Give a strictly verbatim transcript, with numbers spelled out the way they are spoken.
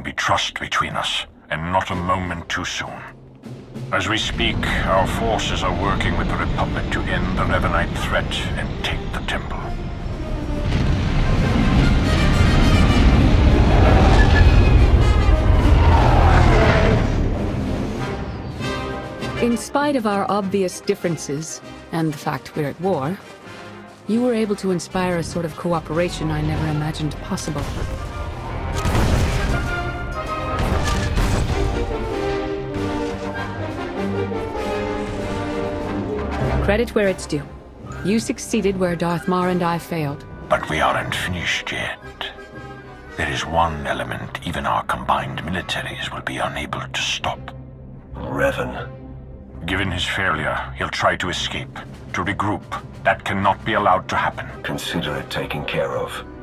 be trust between us, and not a moment too soon. As we speak, our forces are working with the Republic to end the Revanite threat and take the temple. In spite of our obvious differences, and the fact we're at war, you were able to inspire a sort of cooperation I never imagined possible. Credit where it's due. You succeeded where Darth Mar and I failed. But we aren't finished yet. There is one element even our combined militaries will be unable to stop. Revan. Given his failure, he'll try to escape, to regroup. That cannot be allowed to happen. Consider it taken care of.